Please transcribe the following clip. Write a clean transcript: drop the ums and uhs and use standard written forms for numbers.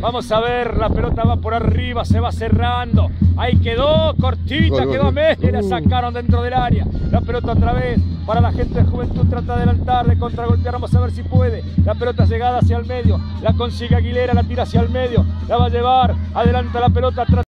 Vamos a ver, la pelota va por arriba, se va cerrando. Ahí quedó, cortita, quedó a media y la sacaron dentro del área. La pelota otra vez para la gente de Juventud, trata de adelantar, de contragolpear, vamos a ver si puede. La pelota llegada hacia el medio, la consigue Aguilera, la tira hacia el medio, la va a llevar, adelanta la pelota,